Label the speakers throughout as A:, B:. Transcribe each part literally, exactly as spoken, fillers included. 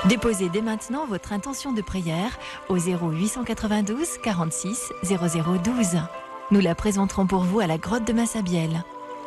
A: Déposez dès maintenant votre intention de prière au zéro huit cent quatre-vingt-douze quarante-six zéro zéro douze. Nous la présenterons pour vous à la grotte de Massabielle.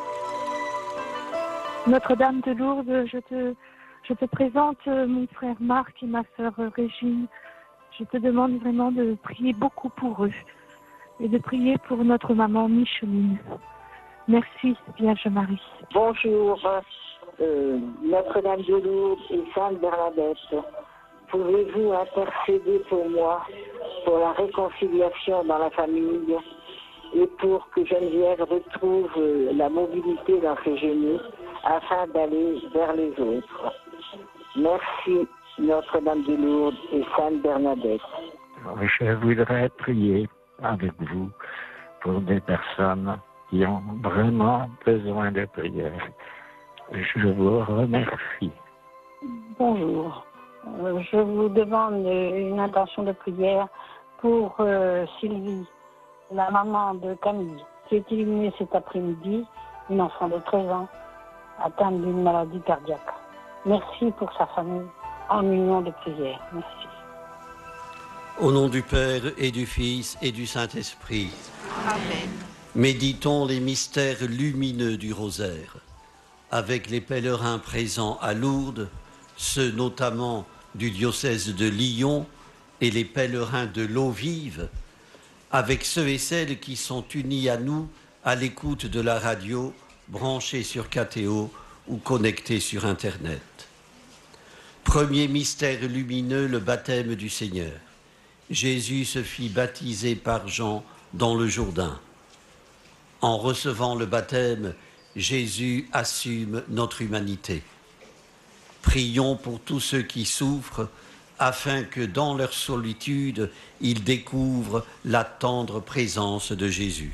B: Notre-Dame de Lourdes, je te, je te présente mon frère Marc et ma sœur Régine. Je te demande vraiment de prier beaucoup pour eux et de prier pour notre maman Micheline. Merci, Vierge Marie.
C: Bonjour, euh, Notre-Dame de Lourdes et Sainte Bernadette. Pouvez-vous intercéder pour moi, pour la réconciliation dans la famille et pour que Geneviève retrouve la mobilité dans ses genoux afin d'aller vers les autres. Merci, Notre-Dame de Lourdes et Sainte Bernadette.
D: Je voudrais prier avec vous pour des personnes qui ont vraiment besoin de prière. Je vous remercie.
E: Bonjour. Euh, je vous demande une intention de prière pour euh, Sylvie, la maman de Camille, qui est éliminée cet après-midi, une enfant de treize ans, atteinte d'une maladie cardiaque. Merci pour sa famille, en union de prière. Merci.
F: Au nom du Père et du Fils et du Saint-Esprit.
G: Amen.
F: Méditons les mystères lumineux du rosaire. Avec les pèlerins présents à Lourdes, ceux notamment du diocèse de Lyon et les pèlerins de l'eau vive, avec ceux et celles qui sont unis à nous à l'écoute de la radio, branchés sur K T O ou connectés sur Internet. Premier mystère lumineux, le baptême du Seigneur. Jésus se fit baptiser par Jean dans le Jourdain. En recevant le baptême, Jésus assume notre humanité. Prions pour tous ceux qui souffrent, afin que dans leur solitude, ils découvrent la tendre présence de Jésus.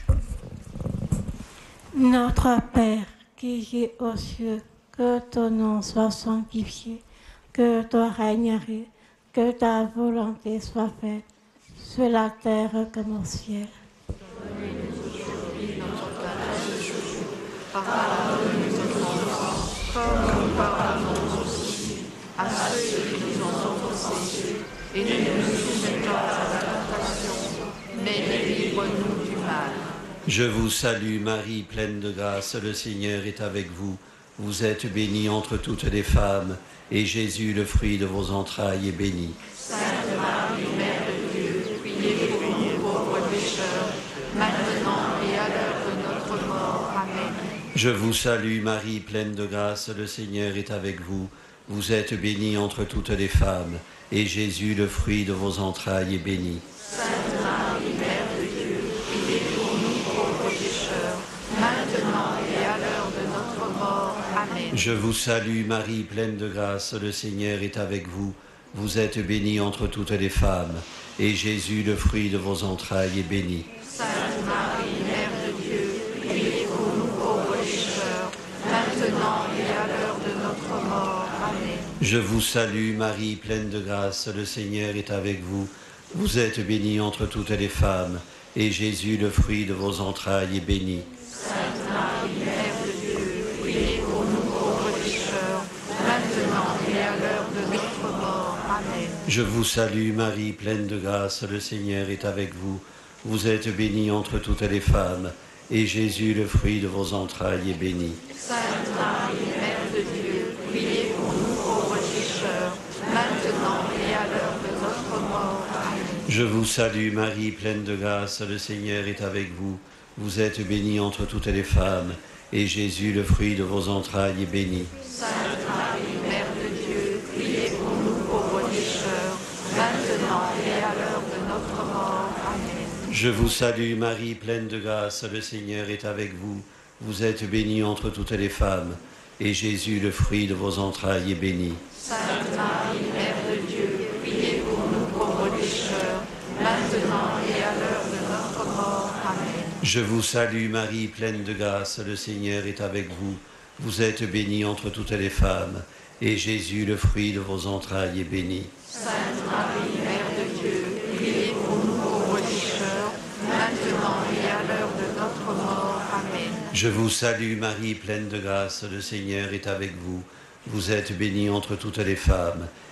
H: Notre Père, qui es aux cieux, que ton nom soit sanctifié, que ton règne arrive, que ta volonté soit faite, sur la terre comme au ciel.
G: Donne-nous aujourd'hui notre pain de jour. Pardonne-nous nos offenses, comme nous pardonnons aussi à ceux qui nous ont offensés. Et ne nous soumets pas à la tentation, mais délivre-nous du mal.
F: Je vous salue Marie, pleine de grâce, le Seigneur est avec vous. Vous êtes bénie entre toutes les femmes, et Jésus, le fruit de vos entrailles, est béni.
G: Sainte Marie, Mère de Dieu, priez pour nous pauvres pécheurs, maintenant et à l'heure de notre mort. Amen.
F: Je vous salue Marie, pleine de grâce, le Seigneur est avec vous. Vous êtes bénie entre toutes les femmes, et Jésus, le fruit de vos entrailles, est béni.
G: Sainte Marie, Mère de Dieu, priez pour nous pauvres pécheurs, maintenant et à l'heure de notre mort. Amen.
F: Je vous salue Marie, pleine de grâce, le Seigneur est avec vous. Vous êtes bénie entre toutes les femmes, et Jésus, le fruit de vos entrailles, est béni.
G: Sainte Marie, Mère de Dieu, priez pour nous pauvres pécheurs, maintenant et à l'heure de notre mort. Amen.
F: Je vous salue Marie, pleine de grâce, le Seigneur est avec vous. Vous êtes bénie entre toutes les femmes, et Jésus, le fruit de vos entrailles, est béni.
G: Sainte Marie, Mère de Dieu, priez pour nous pauvres pécheurs, maintenant et à l'heure de notre mort. Amen.
F: Je vous salue Marie, pleine de grâce, le Seigneur est avec vous. Vous êtes bénie entre toutes les femmes, et Jésus, le fruit de vos entrailles, est béni.
G: Sainte Marie, Mère de Dieu, priez pour nous pauvres pécheurs, maintenant et à l'heure de notre mort. Amen.
F: Je vous salue Marie, pleine de grâce, le Seigneur est avec vous. Vous êtes bénie entre toutes les femmes, et Jésus, le fruit de vos entrailles, est béni.
G: Sainte Marie, Mère de Dieu, priez pour nous pauvres pécheurs, maintenant et à l'heure de notre mort. Amen.
F: Je vous salue Marie, pleine de grâce, le Seigneur est avec vous. Vous êtes bénie entre toutes les femmes, et Jésus, le fruit de vos entrailles, est béni.
G: Sainte Marie, Mère de Dieu, priez pour nous pauvres pécheurs, maintenant et à l'heure de notre mort. Amen.
F: Je vous salue Marie, pleine de grâce, le Seigneur est avec vous. Vous êtes bénie entre toutes les femmes, et Jésus, le fruit de vos entrailles, est béni.
G: Sainte Marie, Mère de Dieu, priez pour nous pauvres pécheurs, maintenant et à l'heure de notre mort. Amen.
F: Je vous salue Marie, pleine de grâce, le Seigneur est avec vous. Vous êtes bénie entre toutes les femmes,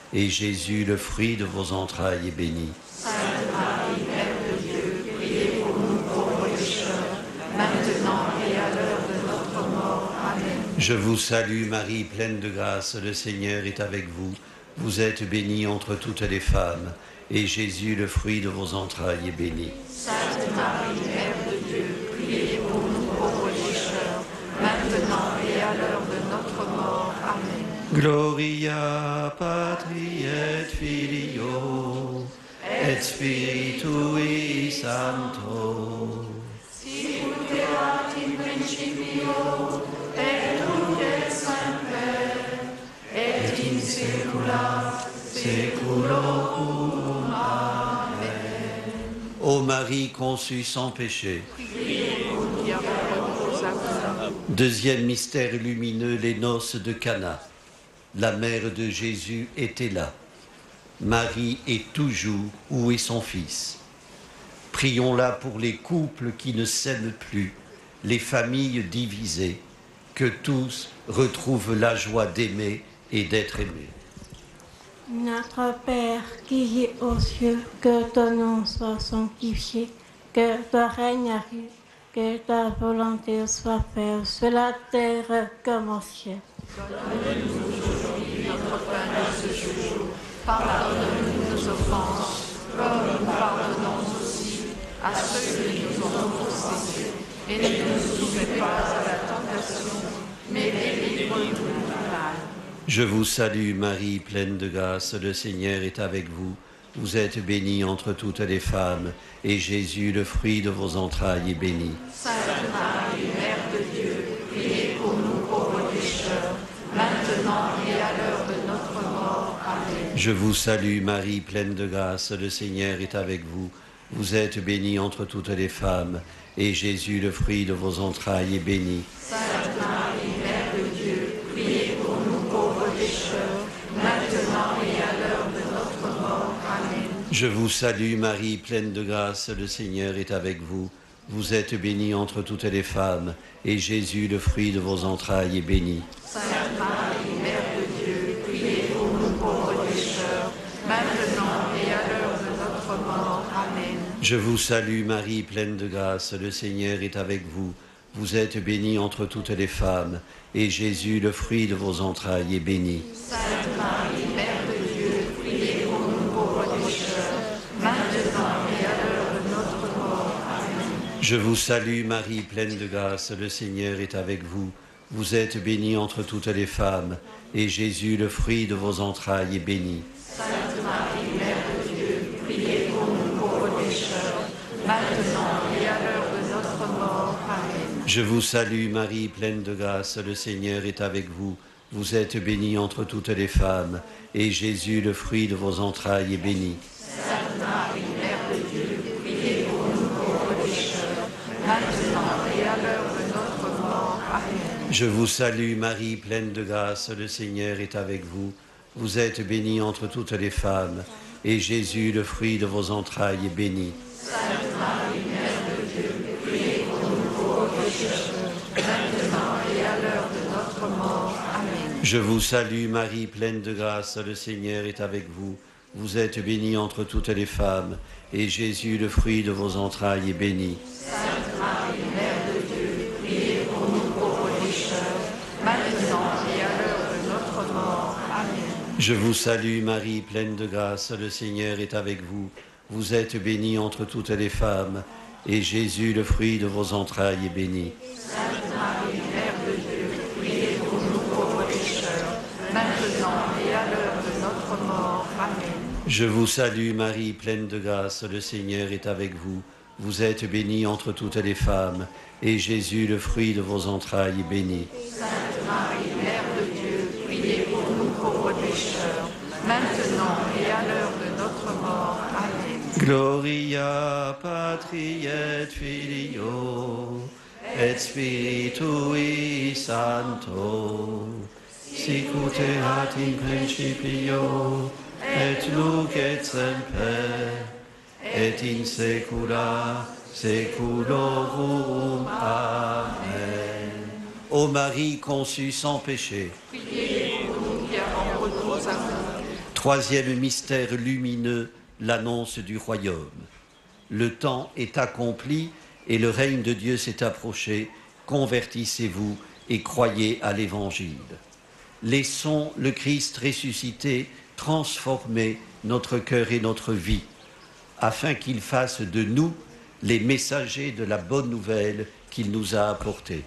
F: et Jésus, le fruit de vos entrailles, est béni.
G: Sainte Marie, Mère de Dieu, priez pour nous pauvres pécheurs, maintenant et à l'heure de notre mort. Amen.
F: Je vous salue Marie, pleine de grâce, le Seigneur est avec vous. Vous êtes bénie entre toutes les femmes, et Jésus, le fruit de vos entrailles, est béni.
G: Sainte Marie, Mère de Dieu, priez pour nous pauvres pécheurs, maintenant et à l'heure de notre mort. Amen.
F: Gloria Patri et Filio et Spiritui Sancto.
G: Sicut erat in principio, et nunc et semper, et in saecula saeculorum. Amen.
F: Ô Marie conçue sans péché.
G: Priez pour nous qui avons recours à vous.
F: Deuxième mystère lumineux, les noces de Cana. La mère de Jésus était là. Marie est toujours où est son fils. Prions-la pour les couples qui ne s'aiment plus, les familles divisées, que tous retrouvent la joie d'aimer et d'être aimés.
H: Notre Père qui es aux cieux, que ton nom soit sanctifié, que ton règne arrive, que ta volonté soit faite sur la terre comme au ciel.
G: Donne-nous aujourd'hui notre pain de ce jour. Pardonne-nous nos offenses, comme nous pardonnons aussi à ceux qui nous ont offensés. Et ne nous soumets pas à la tentation, mais délivre-nous du mal.
F: Je vous salue Marie, pleine de grâce, le Seigneur est avec vous. Vous êtes bénie entre toutes les femmes, et Jésus, le fruit de vos entrailles, est béni.
G: Sainte Marie, Mère de Dieu, priez pour nous pauvres pécheurs, maintenant et à l'heure de notre mort. Amen.
F: Je vous salue Marie, pleine de grâce, le Seigneur est avec vous. Vous êtes bénie entre toutes les femmes, et Jésus, le fruit de vos entrailles, est béni.
G: Sainte Marie, Mère de Dieu, priez pour nous pauvres pécheurs, maintenant et à l'heure de notre mort. Amen.
F: Je vous salue Marie, pleine de grâce, le Seigneur est avec vous. Vous êtes bénie entre toutes les femmes, et Jésus, le fruit de vos entrailles, est béni.
G: Sainte Marie, Mère de Dieu, priez pour nous pauvres pécheurs, maintenant et à l'heure de notre mort. Amen.
F: Je vous salue Marie, pleine de grâce, le Seigneur est avec vous. Vous êtes bénie entre toutes les femmes, et Jésus, le fruit de vos entrailles, est béni.
G: Sainte Marie, Mère de Dieu, priez pour nous pauvres pécheurs, maintenant et à l'heure de notre mort. Amen.
F: Je vous salue Marie, pleine de grâce, le Seigneur est avec vous. Vous êtes bénie entre toutes les femmes, et Jésus, le fruit de vos entrailles, est béni.
G: Sainte Marie, Mère de Dieu, priez pour nous pauvres pécheurs, maintenant et à l'heure de notre mort. Amen.
F: Je vous salue Marie, pleine de grâce, le Seigneur est avec vous. Vous êtes bénie entre toutes les femmes, et Jésus, le fruit de vos entrailles, est béni.
G: Sainte Marie, Mère de Dieu, priez pour nous pauvres pécheurs, maintenant et à l'heure de notre mort. Amen.
F: Je vous salue Marie, pleine de grâce, le Seigneur est avec vous. Vous êtes bénie entre toutes les femmes, et Jésus, le fruit de vos entrailles, est béni.
G: Sainte Marie, Mère de Dieu, priez pour nous pauvres pécheurs, maintenant et à l'heure de notre mort. Amen.
F: Je vous salue Marie, pleine de grâce, le Seigneur est avec vous. Vous êtes bénie entre toutes les femmes, et Jésus, le fruit de vos entrailles, est béni.
G: Sainte Marie, Mère de Dieu, priez pour nous pauvres pécheurs, maintenant et à l'heure de notre mort. Amen.
F: Je vous salue Marie, pleine de grâce, le Seigneur est avec vous. Vous êtes bénie entre toutes les femmes, et Jésus, le fruit de vos entrailles, est béni.
G: Sainte Marie, Mère de Dieu, priez pour nous pauvres pécheurs, maintenant et à l'heure de notre mort. Amen.
F: Je vous salue Marie, pleine de grâce, le Seigneur est avec vous. Vous êtes bénie entre toutes les femmes, et Jésus, le fruit de vos entrailles, est béni.
G: Sainte Marie, Mère de Dieu, priez pour nous pauvres pécheurs, maintenant et à l'heure de notre mort. Amen.
F: Gloria Patri et Filio et Spiritui Sancto, sicut erat in principio et nunc et semper et in saecula saeculorum. Amen. Ô Marie conçue sans péché,
G: Priez pour nous qui avons recours à vous.
F: Troisième mystère lumineux, l'annonce du royaume. Le temps est accompli et le règne de Dieu s'est approché. Convertissez-vous et croyez à l'Évangile. Laissons le Christ ressuscité transformer notre cœur et notre vie, afin qu'il fasse de nous les messagers de la bonne nouvelle qu'il nous a apportée.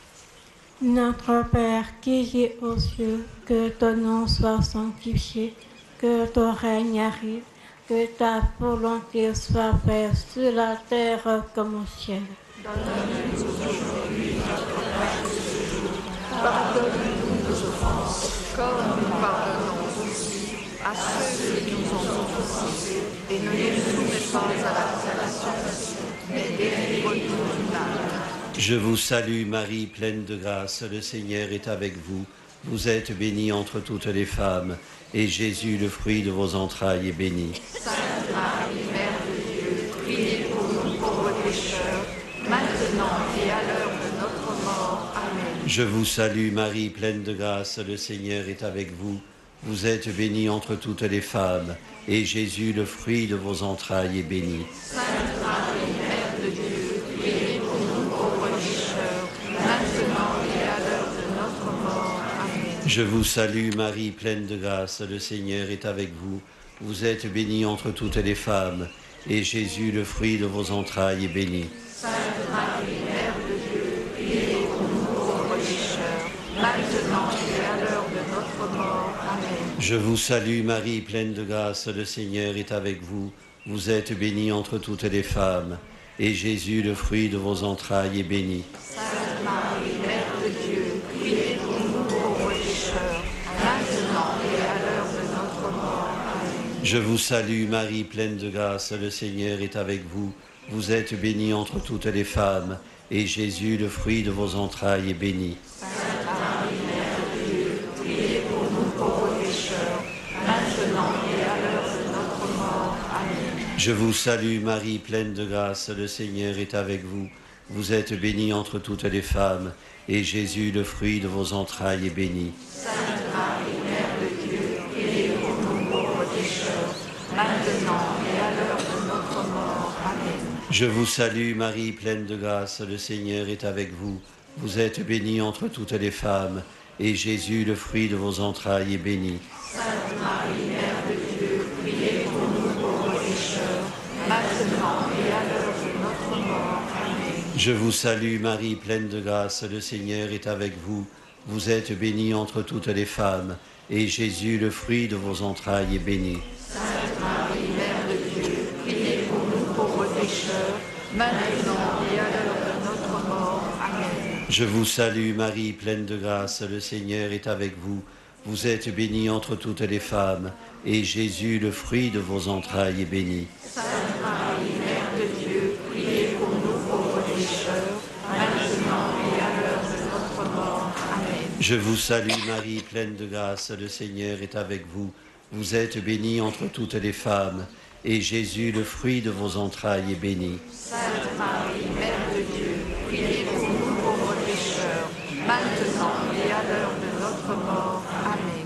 H: Notre Père qui es aux cieux, que ton nom soit sanctifié, que ton règne arrive, que ta volonté soit faite sur la terre comme au ciel.
G: Donne-nous aujourd'hui notre pain de ce jour. Pardonne-nous nos offenses, comme nous pardonnons aussi à ceux qui nous ont offensés. Et ne nous soumets pas à la tentation, mais délivre-nous du mal.
F: Je vous salue Marie, pleine de grâce, le Seigneur est avec vous. Vous êtes bénie entre toutes les femmes, et Jésus, le fruit de vos entrailles, est béni.
G: Sainte Marie, Mère de Dieu, priez pour nous pauvres pécheurs, maintenant et à l'heure de notre mort. Amen.
F: Je vous salue Marie, pleine de grâce, le Seigneur est avec vous. Vous êtes bénie entre toutes les femmes, et Jésus, le fruit de vos entrailles, est béni.
G: Sainte Marie, Mère de Dieu, priez pour nous pauvres pécheurs, maintenant et à l'heure de notre mort. Amen.
F: Je vous salue Marie, pleine de grâce, le Seigneur est avec vous. Vous êtes bénie entre toutes les femmes, et Jésus, le fruit de vos entrailles, est béni.
G: Sainte Marie, Mère de Dieu, priez pour nous pauvres pécheurs, maintenant et à l'heure de notre mort. Amen.
F: Je vous salue Marie, pleine de grâce, le Seigneur est avec vous. Vous êtes bénie entre toutes les femmes, et Jésus, le fruit de vos entrailles, est béni.
G: Sainte Marie, Mère de Dieu, priez pour nous pauvres pécheurs, maintenant et à l'heure de notre mort. Amen.
F: Je vous salue Marie, pleine de grâce, le Seigneur est avec vous. Vous êtes bénie entre toutes les femmes, et Jésus, le fruit de vos entrailles, est béni.
G: Sainte Marie, Mère de Dieu, priez pour nous pauvres pécheurs, maintenant et à l'heure de notre mort. Amen.
F: Je vous salue Marie, pleine de grâce, le Seigneur est avec vous. Vous êtes bénie entre toutes les femmes, et Jésus, le fruit de vos entrailles, est béni.
G: Sainte Marie, Mère de Dieu, priez pour nous pauvres pécheurs, maintenant et à l'heure de notre mort. Amen.
F: Je vous salue Marie, pleine de grâce, le Seigneur est avec vous. Vous êtes bénie entre toutes les femmes, et Jésus, le fruit de vos entrailles, est béni.
G: Sainte Marie, Mère de Dieu, priez pour nous pauvres pécheurs, maintenant et à l'heure de notre mort. Amen.
F: Je vous salue Marie, pleine de grâce, le Seigneur est avec vous. Vous êtes bénie entre toutes les femmes, et Jésus, le fruit de vos entrailles, est béni.
G: Sainte Marie, Mère de Dieu, priez pour nous pauvres pécheurs, maintenant et à l'heure de notre mort. Amen.
F: Je vous salue Marie, pleine de grâce, le Seigneur est avec vous. Vous êtes bénie entre toutes les femmes, et Jésus, le fruit de vos entrailles, est béni.
G: Sainte Marie, Mère de Dieu, priez pour nous pauvres pécheurs, maintenant et à l'heure de notre mort. Amen.
F: Je vous salue Marie, pleine de grâce, le Seigneur est avec vous. Vous êtes bénie entre toutes les femmes, et Jésus, le fruit de vos entrailles, est béni.
G: Sainte Marie, Mère de Dieu, priez pour nous pauvres pécheurs, maintenant et à l'heure de notre mort. Amen.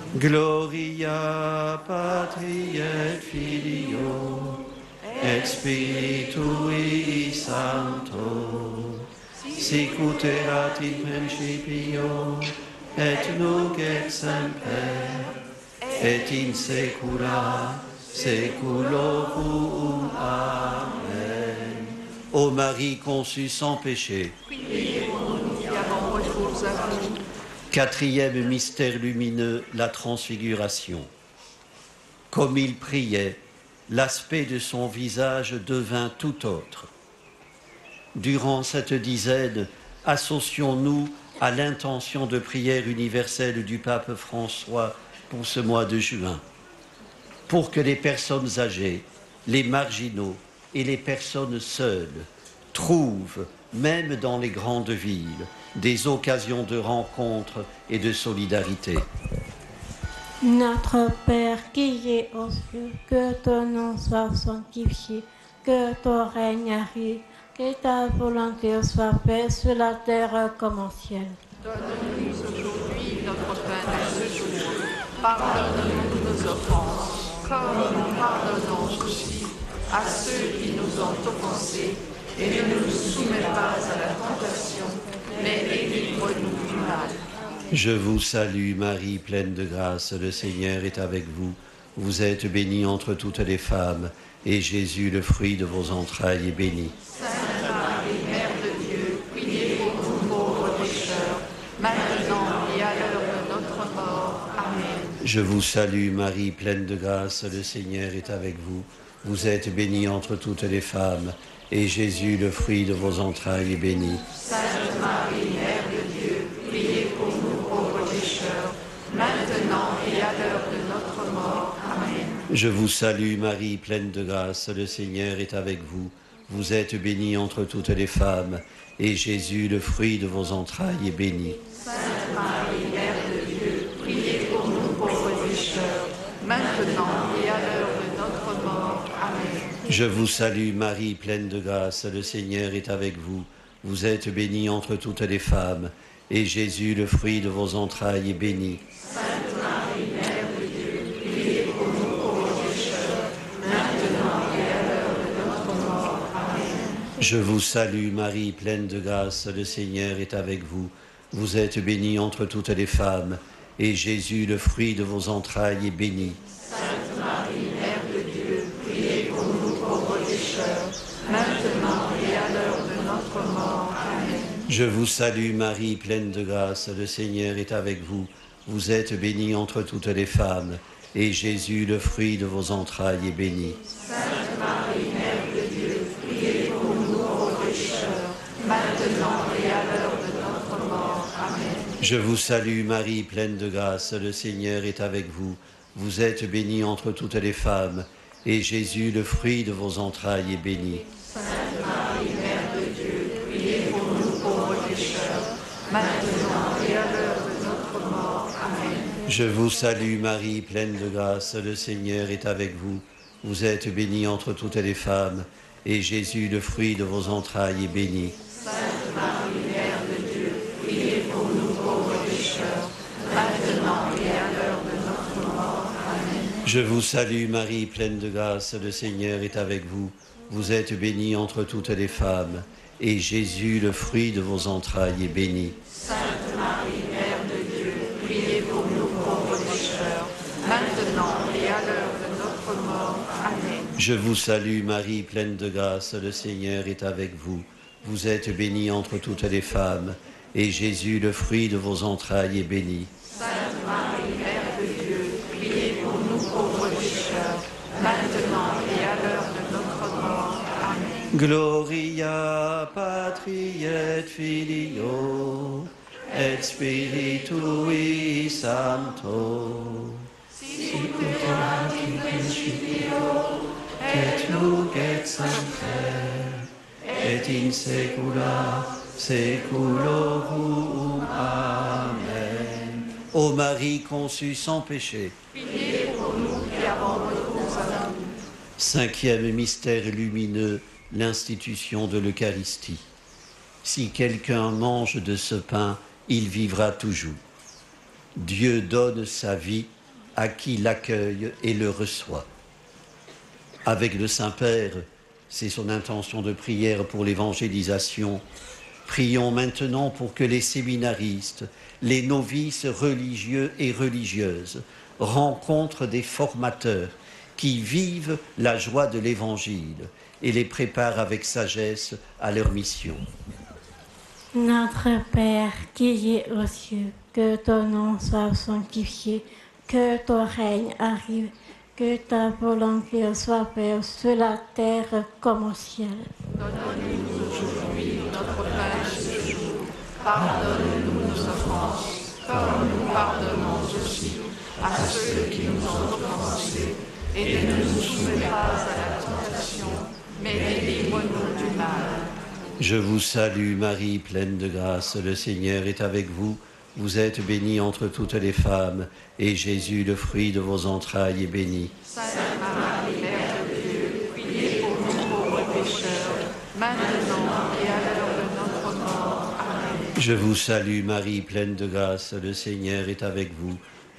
F: Gloria Patri et Filio et Spiritui Sancto, sic ut erat in principio et nunc et semper et in saecula saeculorum. Amen. Ô Marie conçue sans péché,
G: Priez pour nous qui avons recours à vous.
F: quatrième mystère lumineux, la transfiguration. Comme il priait, l'aspect de son visage devint tout autre. Durant cette dizaine, associons-nous à l'intention de prière universelle du pape François pour ce mois de juin, pour que les personnes âgées, les marginaux et les personnes seules trouvent, même dans les grandes villes, des occasions de rencontre et de solidarité.
H: Notre Père qui es aux cieux, que ton nom soit sanctifié, que ton règne arrive, que ta volonté soit faite sur la terre comme au ciel.
G: Donne-nous aujourd'hui notre pain de ce jour. Pardonne-nous nos nos offenses, comme nous pardonnons aussi à ceux qui nous ont offensés, et ne nous soumets pas à la tentation, mais délivre-nous du mal.
F: Je vous salue Marie, pleine de grâce, le Seigneur est avec vous. Vous êtes bénie entre toutes les femmes, et Jésus, le fruit de vos entrailles, est béni.
G: Sainte Marie, Mère de Dieu, priez pour nous pauvres pécheurs, maintenant et à l'heure de notre mort. Amen.
F: Je vous salue Marie, pleine de grâce, le Seigneur est avec vous. Vous êtes bénie entre toutes les femmes, et Jésus, le fruit de vos entrailles, est béni.
G: Sainte Marie, Mère de Dieu, priez pour nous pauvres pécheurs, maintenant et à l'heure de notre mort. Amen.
F: Je vous salue Marie, pleine de grâce, le Seigneur est avec vous. Vous êtes bénie entre toutes les femmes, et Jésus, le fruit de vos entrailles, est béni.
G: Sainte Marie, Mère de Dieu, priez pour nous pauvres pécheurs, maintenant et à l'heure de notre mort. Amen.
F: Je vous salue Marie, pleine de grâce, le Seigneur est avec vous. Vous êtes bénie entre toutes les femmes, et Jésus, le fruit de vos entrailles, est béni.
G: Sainte Marie, Mère de Dieu, priez pour nous pauvres pécheurs, maintenant et à l'heure de notre mort. Amen.
F: Je vous salue Marie, pleine de grâce, le Seigneur est avec vous. Vous êtes bénie entre toutes les femmes, et Jésus, le fruit de vos entrailles, est béni.
G: Sainte Marie, Mère de Dieu, priez pour nous pauvres pécheurs, maintenant et à l'heure de notre mort. Amen.
F: Je vous salue Marie, pleine de grâce, le Seigneur est avec vous. Vous êtes bénie entre toutes les femmes, et Jésus, le fruit de vos entrailles, est béni.
G: Sainte Marie, Mère de Dieu, priez pour nous pauvres pécheurs, maintenant et à l'heure de notre mort. Amen.
F: Je vous salue Marie, pleine de grâce, le Seigneur est avec vous. Vous êtes bénie entre toutes les femmes, et Jésus, le fruit de vos entrailles, est béni.
G: Sainte Marie, Mère de Dieu, priez pour nous pauvres pécheurs, maintenant et à l'heure de notre mort. Amen.
F: Je vous salue Marie, pleine de grâce, le Seigneur est avec vous. Vous êtes bénie entre toutes les femmes, et Jésus, le fruit de vos entrailles, est béni.
G: Sainte Marie, Mère de Dieu, priez pour nous pauvres pécheurs, maintenant et à l'heure de notre mort. Amen.
F: Je vous salue Marie, pleine de grâce, le Seigneur est avec vous. Vous êtes bénie entre toutes les femmes, et Jésus, le fruit de vos entrailles, est béni.
G: Sainte Marie, Mère de Dieu, priez pour nous pauvres pécheurs, maintenant et à l'heure de notre mort. Amen.
F: Je vous salue Marie, pleine de grâce, le Seigneur est avec vous. Vous êtes bénie entre toutes les femmes, et Jésus, le fruit de vos entrailles, est béni.
G: Sainte Marie, Mère de Dieu, priez pour nous pauvres pécheurs, maintenant et à l'heure de notre mort. Amen.
F: Gloria Patri et Filio et Spiritui Sancto. Sicut erat in principio et nunc et semper et in saecula saeculorum. Amen. Ô Marie conçue sans péché,
G: Priez pour nous qui avons recours à vous.
F: Cinquième mystère lumineux, l'institution de l'Eucharistie. Si quelqu'un mange de ce pain, il vivra toujours. Dieu donne sa vie à qui l'accueille et le reçoit. Avec le Saint-Père, c'est son intention de prière pour l'évangélisation. Prions maintenant pour que les séminaristes, les novices religieux et religieuses rencontrent des formateurs qui vivent la joie de l'Évangile et les préparent avec sagesse à leur mission.
H: Notre Père qui es aux cieux, que ton nom soit sanctifié, que ton règne arrive, que ta volonté soit faite sur la terre comme au ciel.
G: Donne-nous aujourd'hui notre pain de ce jour. Pardonne-nous nos offenses, comme nous pardonnons aussi à ceux qui nous ont offensés. Et ne nous soumets pas à la tentation, mais délivre-nous du mal.
F: Je vous salue Marie, pleine de grâce, le Seigneur est avec vous. Vous êtes bénie entre toutes les femmes, et Jésus, le fruit de vos entrailles, est béni.
G: Sainte Marie, Mère de Dieu, priez pour nous pauvres pécheurs, maintenant et à l'heure de notre mort. Amen.
F: Je vous salue Marie, pleine de grâce, le Seigneur est avec vous.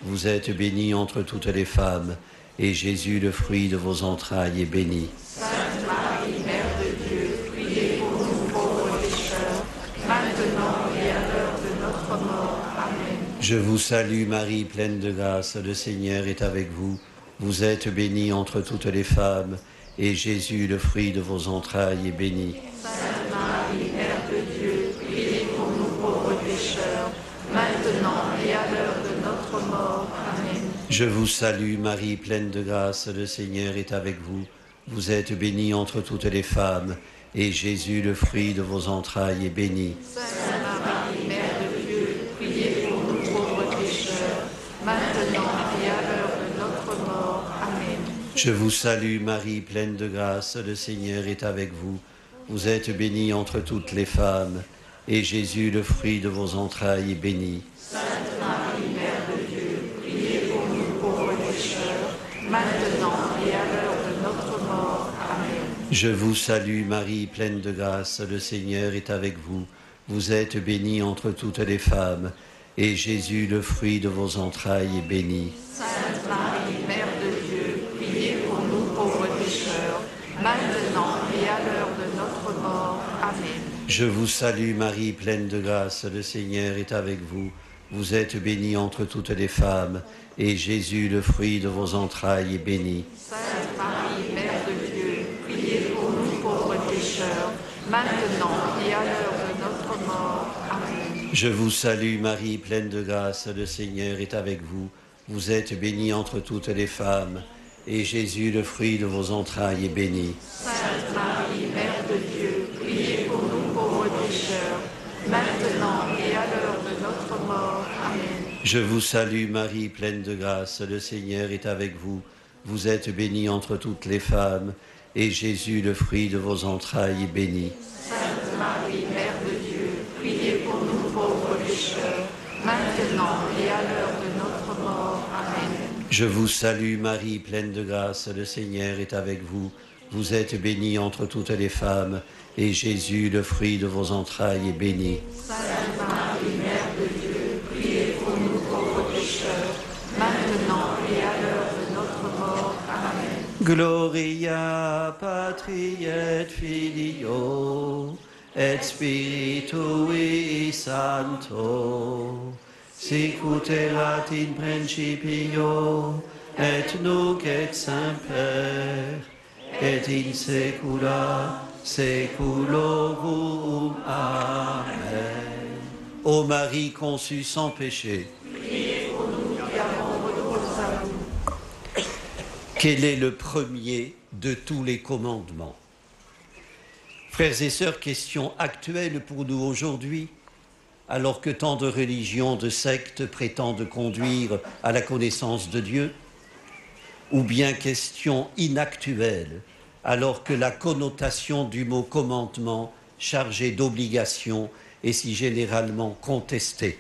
F: Vous êtes bénie entre toutes les femmes, et Jésus, le fruit de vos entrailles, est béni.
G: Sainte Marie, Mère de Dieu, priez pour nous pauvres pécheurs, maintenant et à l'heure de notre mort. Amen.
F: Je vous salue Marie, pleine de grâce, le Seigneur est avec vous. Vous êtes bénie entre toutes les femmes, et Jésus, le fruit de vos entrailles, est béni.
G: Sainte Marie, Mère de Dieu, priez pour nous pauvres pécheurs, maintenant et à l'heure de notre mort. Amen.
F: Je vous salue Marie, pleine de grâce, le Seigneur est avec vous. Vous êtes bénie entre toutes les femmes, et Jésus, le fruit de vos entrailles, est béni.
G: Sainte Marie, Mère de Dieu, priez pour nous pauvres pécheurs, maintenant et à l'heure de notre mort. Amen.
F: Je vous salue Marie, pleine de grâce, le Seigneur est avec vous. Vous êtes bénie entre toutes les femmes, et Jésus, le fruit de vos entrailles, est béni.
G: Sainte Marie, Mère de Dieu, priez pour nous pauvres pécheurs, maintenant et à l'heure de notre mort. Amen.
F: Je vous salue Marie, pleine de grâce, le Seigneur est avec vous. Vous êtes bénie entre toutes les femmes, et Jésus, le fruit de vos entrailles, est béni.
G: Sainte Marie, Mère de Dieu, priez pour nous pauvres pécheurs, maintenant et à l'heure de notre mort. Amen.
F: Je vous salue Marie, pleine de grâce, le Seigneur est avec vous. Vous êtes bénie entre toutes les femmes, et Jésus, le fruit de vos entrailles, est béni.
G: Sainte Marie, Mère de Dieu, priez pour nous pauvres pécheurs, maintenant et à l'heure de notre mort. Amen.
F: Je vous salue Marie, pleine de grâce, le Seigneur est avec vous. Vous êtes bénie entre toutes les femmes, et Jésus, le fruit de vos entrailles, est béni.
G: Sainte Marie, Mère de Dieu, priez pour nous pauvres pécheurs, maintenant et à l'heure de notre mort. Amen.
F: Je vous salue Marie, pleine de grâce, le Seigneur est avec vous. Vous êtes bénie entre toutes les femmes, et Jésus, le fruit de vos entrailles, est béni.
G: Sainte Marie, Mère de Dieu, priez pour nous pauvres pécheurs, maintenant et à l'heure de notre mort. Amen.
F: Je vous salue Marie, pleine de grâce, le Seigneur est avec vous. Vous êtes bénie entre toutes les femmes, et Jésus, le fruit de vos entrailles, est béni.
G: Sainte Marie, Mère de Dieu, priez pour nous pauvres pécheurs, maintenant et à l'heure de notre mort. Amen.
F: Gloria patri et filio et spiritui sancto, sicut erat in principio et nunc et semper et in saecula saeculorum. Amen. Ô Marie conçue sans péché,
G: Priez pour nous qui avons recours à vous.
F: quel est le premier de tous les commandements? Frères et sœurs, question actuelle pour nous aujourd'hui, alors que tant de religions, de sectes prétendent conduire à la connaissance de Dieu, ou bien question inactuelle, alors que la connotation du mot commandement, chargé d'obligation, est si généralement contestée.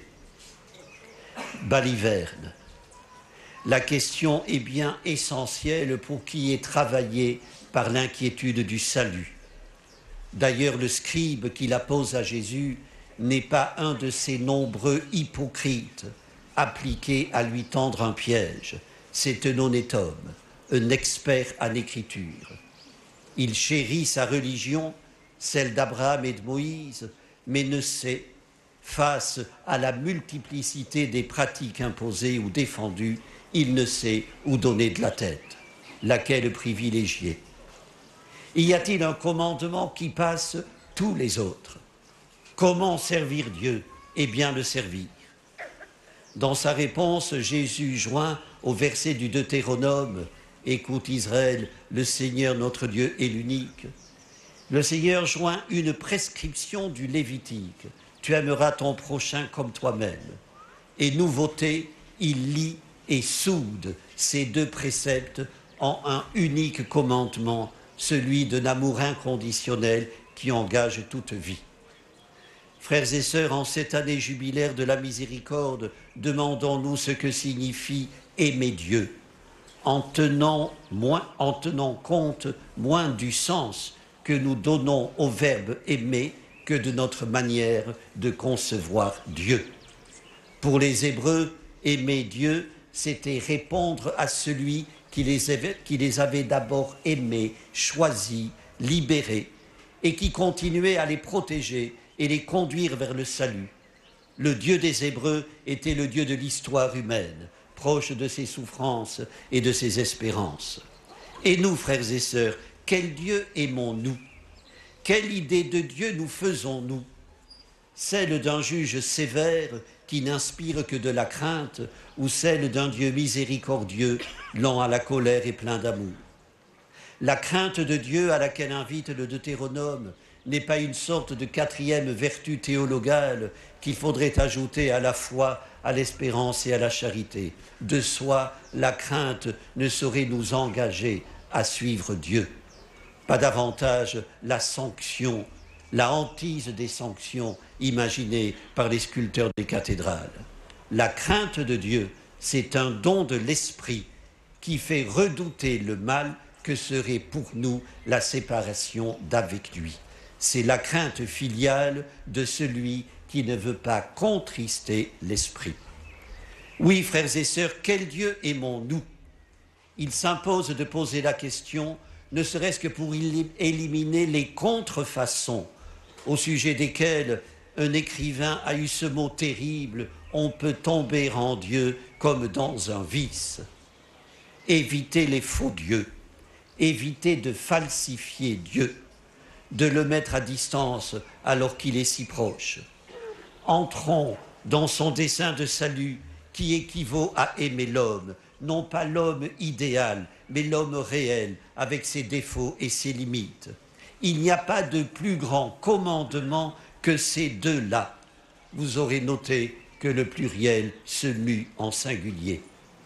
F: Baliverne. La question est bien essentielle pour qui est travaillé par l'inquiétude du salut. D'ailleurs, le scribe qui la pose à Jésus n'est pas un de ces nombreux hypocrites appliqués à lui tendre un piège. C'est un honnête homme, un expert en écriture. Il chérit sa religion, celle d'Abraham et de Moïse, mais ne sait, face à la multiplicité des pratiques imposées ou défendues, il ne sait où donner de la tête, laquelle privilégier. Y a-t-il un commandement qui passe tous les autres? Comment servir Dieu? Eh bien le servir. Dans sa réponse, Jésus joint au verset du Deutéronome « Écoute Israël, le Seigneur notre Dieu est l'unique ». Le Seigneur joint une prescription du Lévitique « Tu aimeras ton prochain comme toi-même ». Et nouveauté, il lie et soude ces deux préceptes en un unique commandement, celui d'un amour inconditionnel qui engage toute vie. Frères et sœurs, en cette année jubilaire de la miséricorde, demandons-nous ce que signifie aimer Dieu, en tenant, moins, en tenant compte moins du sens que nous donnons au verbe aimer que de notre manière de concevoir Dieu. Pour les Hébreux, aimer Dieu, c'était répondre à celui qui les avait, qui les avait d'abord aimés, choisis, libérés, et qui continuait à les protéger et les conduire vers le salut. Le Dieu des Hébreux était le Dieu de l'histoire humaine, proche de ses souffrances et de ses espérances. Et nous, frères et sœurs, quel Dieu aimons-nous? Quelle idée de Dieu nous faisons-nous? Celle d'un juge sévère qui n'inspire que de la crainte, ou celle d'un Dieu miséricordieux, lent à la colère et plein d'amour? La crainte de Dieu à laquelle invite le Deutéronome n'est pas une sorte de quatrième vertu théologale qu'il faudrait ajouter à la foi, à l'espérance et à la charité. De soi, la crainte ne saurait nous engager à suivre Dieu. Pas davantage la sanction, la hantise des sanctions imaginées par les sculpteurs des cathédrales. La crainte de Dieu, c'est un don de l'esprit qui fait redouter le mal que serait pour nous la séparation d'avec lui. C'est la crainte filiale de celui qui ne veut pas contrister l'esprit. Oui, frères et sœurs, quel Dieu aimons-nous? Il s'impose de poser la question, ne serait-ce que pour éliminer les contrefaçons au sujet desquelles un écrivain a eu ce mot terrible, on peut tomber en Dieu comme dans un vice. Éviter les faux dieux, éviter de falsifier Dieu, de le mettre à distance alors qu'il est si proche. Entrons dans son dessein de salut qui équivaut à aimer l'homme, non pas l'homme idéal, mais l'homme réel, avec ses défauts et ses limites. Il n'y a pas de plus grand commandement que ces deux-là. Vous aurez noté que le pluriel se mue en singulier.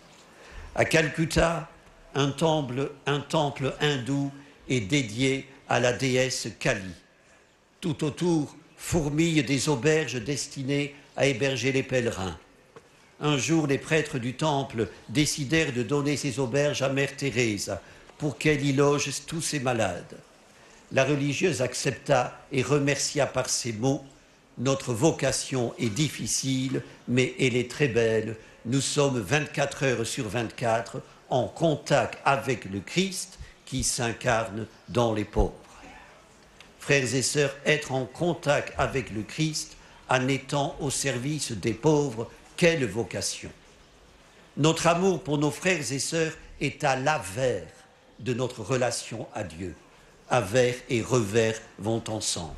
F: À Calcutta, un temple, un temple hindou est dédié à la déesse Kali. Tout autour fourmillent des auberges destinées à héberger les pèlerins. Un jour, les prêtres du temple décidèrent de donner ces auberges à Mère Thérèse pour qu'elle y loge tous ses malades. La religieuse accepta et remercia par ces mots « Notre vocation est difficile, mais elle est très belle. Nous sommes vingt-quatre heures sur vingt-quatre en contact avec le Christ qui s'incarne dans les pauvres. » Frères et sœurs, être en contact avec le Christ en étant au service des pauvres, quelle vocation! Notre amour pour nos frères et sœurs est à l'avers de notre relation à Dieu. Avers et revers vont ensemble.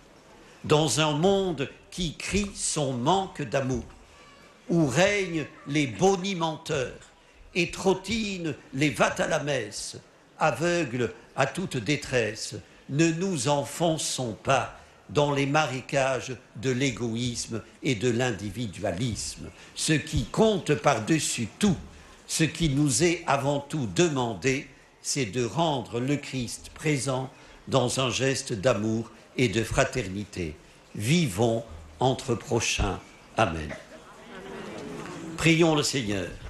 F: Dans un monde qui crie son manque d'amour, où règnent les bonimenteurs et trottinent les va-t-à-la-messe, aveugles à toute détresse, ne nous enfonçons pas dans les marécages de l'égoïsme et de l'individualisme. Ce qui compte par-dessus tout, ce qui nous est avant tout demandé, c'est de rendre le Christ présent dans un geste d'amour et de fraternité. Vivons entre prochains. Amen. Prions le Seigneur.